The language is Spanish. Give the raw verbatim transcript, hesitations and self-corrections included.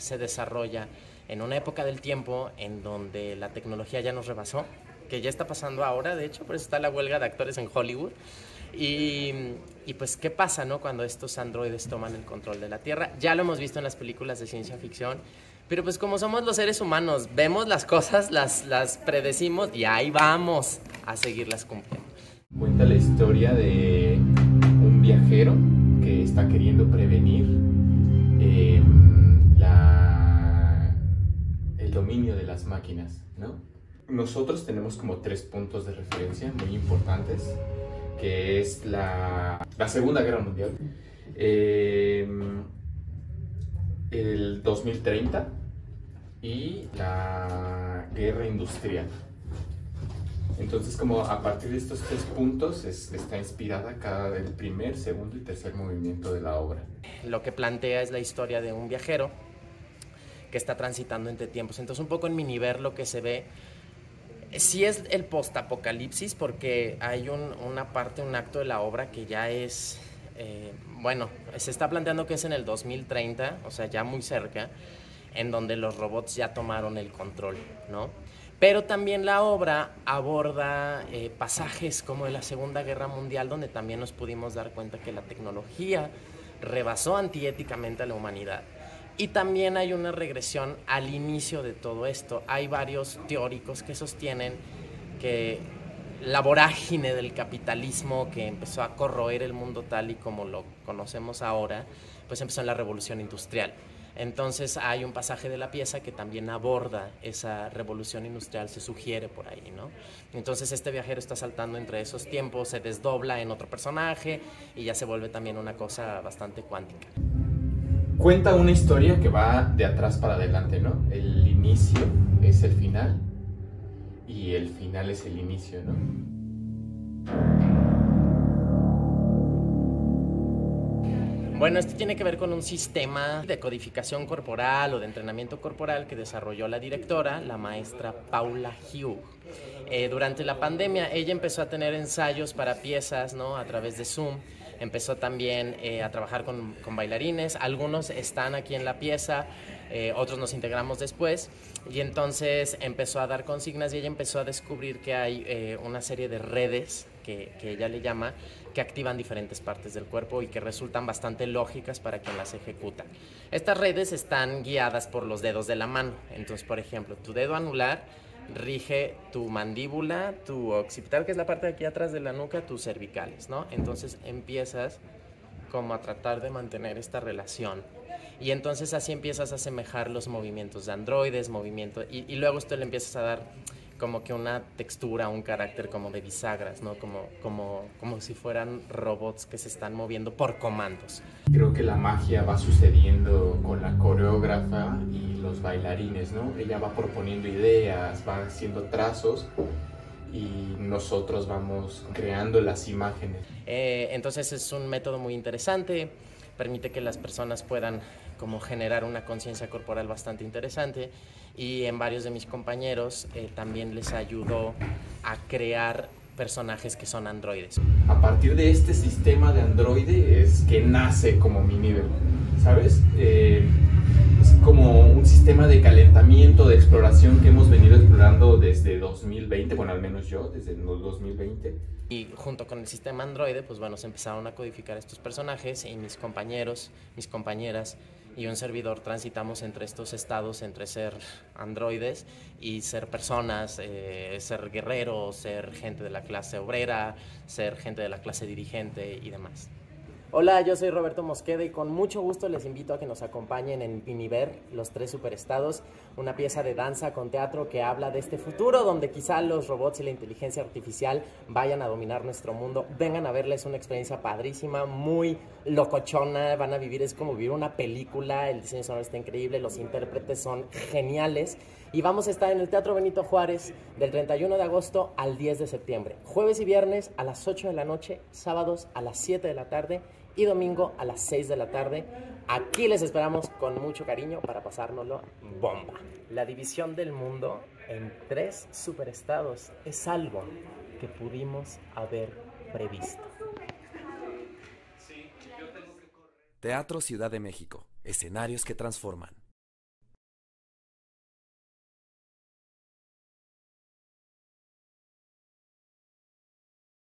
se desarrolla en una época del tiempo en donde la tecnología ya nos rebasó, que ya está pasando ahora, de hecho, por eso está la huelga de actores en Hollywood. Y, y pues, ¿qué pasa, no? Cuando estos androides toman el control de la Tierra? Ya lo hemos visto en las películas de ciencia ficción, pero pues como somos los seres humanos, vemos las cosas, las, las predecimos y ahí vamos a seguirlas cumpliendo. Cuenta la historia de un viajero que está queriendo prevenir eh, la, el dominio de las máquinas, ¿no? Nosotros tenemos como tres puntos de referencia muy importantes, que es la, la Segunda Guerra Mundial, eh, el dos mil treinta y la Guerra Industrial. Entonces, como a partir de estos tres puntos es, está inspirada cada el primer, segundo y tercer movimiento de la obra. Lo que plantea es la historia de un viajero que está transitando entre tiempos. Entonces, un poco en Miniver lo que se ve sí es el postapocalipsis, porque hay un, una parte, un acto de la obra que ya es, eh, bueno, se está planteando que es en el dos mil treinta, o sea, ya muy cerca, en donde los robots ya tomaron el control, ¿no? Pero también la obra aborda eh, pasajes como de la Segunda Guerra Mundial, donde también nos pudimos dar cuenta que la tecnología rebasó antiéticamente a la humanidad. Y también hay una regresión al inicio de todo esto. Hay varios teóricos que sostienen que la vorágine del capitalismo que empezó a corroer el mundo tal y como lo conocemos ahora, pues empezó en la Revolución Industrial. Entonces hay un pasaje de la pieza que también aborda esa revolución industrial, se sugiere por ahí, ¿no? Entonces este viajero está saltando entre esos tiempos, se desdobla en otro personaje y ya se vuelve también una cosa bastante cuántica. Cuenta una historia que va de atrás para adelante, ¿no? El inicio es el final y el final es el inicio, ¿no? Bueno, esto tiene que ver con un sistema de codificación corporal o de entrenamiento corporal que desarrolló la directora, la maestra Paula Hugh. Eh, durante la pandemia ella empezó a tener ensayos para piezas, ¿no? A través de Zoom. Empezó también eh, a trabajar con, con bailarines, algunos están aquí en la pieza, eh, otros nos integramos después, y entonces empezó a dar consignas y ella empezó a descubrir que hay eh, una serie de redes, que, que ella le llama, que activan diferentes partes del cuerpo y que resultan bastante lógicas para quien las ejecuta. Estas redes están guiadas por los dedos de la mano, entonces por ejemplo, tu dedo anular rige tu mandíbula, tu occipital, que es la parte de aquí atrás de la nuca, tus cervicales, ¿no? Entonces empiezas como a tratar de mantener esta relación y entonces así empiezas a asemejar los movimientos de androides, movimientos, y, y luego esto le empiezas a dar como que una textura, un carácter como de bisagras, ¿no? Como, como, como si fueran robots que se están moviendo por comandos. Creo que la magia va sucediendo con la coreógrafa y los bailarines, ¿no? Ella va proponiendo ideas, va haciendo trazos y nosotros vamos creando las imágenes. Eh, entonces es un método muy interesante, permite que las personas puedan como generar una conciencia corporal bastante interesante, y en varios de mis compañeros eh, también les ayudó a crear personajes que son androides. A partir de este sistema de androide es que nace como Miniver, ¿sabes? Eh, es como un sistema de calentamiento, de exploración que hemos venido explorando desde dos mil veinte, bueno, al menos yo, desde el dos mil veinte. Y junto con el sistema androide, pues bueno, se empezaron a codificar estos personajes y mis compañeros, mis compañeras y un servidor transitamos entre estos estados, entre ser androides y ser personas, eh, ser guerreros, ser gente de la clase obrera, ser gente de la clase dirigente y demás. Hola, yo soy Roberto Mosqueda y con mucho gusto les invito a que nos acompañen en Miniver, Los Tres Superestados, una pieza de danza con teatro que habla de este futuro donde quizá los robots y la inteligencia artificial vayan a dominar nuestro mundo. Vengan a verla, es una experiencia padrísima, muy locochona, van a vivir, es como vivir una película, el diseño sonoro está increíble, los intérpretes son geniales. Y vamos a estar en el Teatro Benito Juárez del treinta y uno de agosto al diez de septiembre. Jueves y viernes a las ocho de la noche, sábados a las siete de la tarde y domingo a las seis de la tarde. Aquí les esperamos con mucho cariño para pasárnoslo bomba. La división del mundo en tres superestados es algo que pudimos haber previsto. Teatro Ciudad de México. Escenarios que transforman.